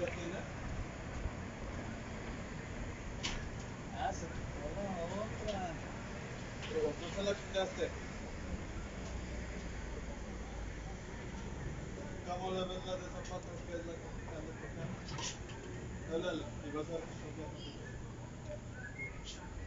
latina. Ah, se te fue la otra. Pero tú se la quitaste. ¿Cómo le ves la de zapatos que es la que te anda tocando? Háblale y vas a ver que está bien.